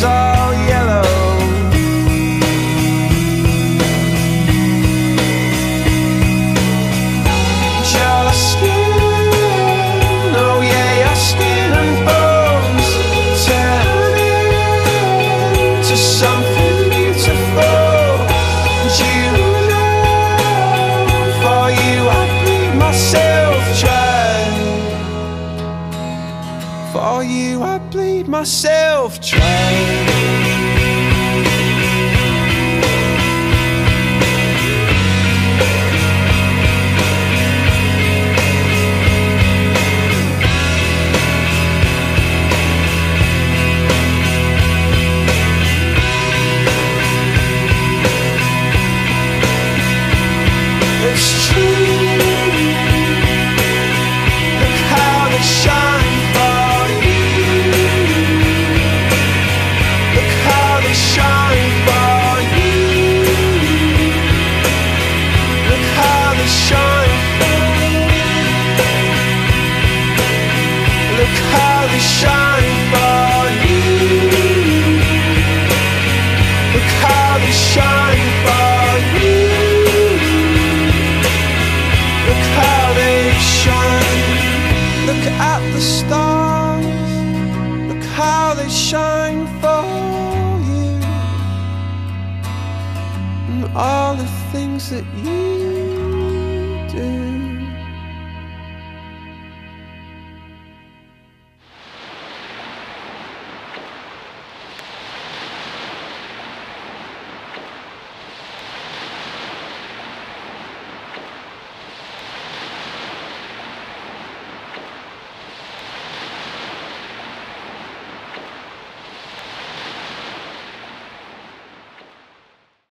roses all yellow. Your skin, oh yeah, your skin and bones turn into something beautiful. And you know, for you I bleed myself dry. For you I bleed myself dry. It's true. Look how they shine for you. Look how they shine for you. Look how they shine for you. Look how they shine for you. Look how they shine for you. Look how they shine. Look at the stars. Look how they shine for you. And all the things that you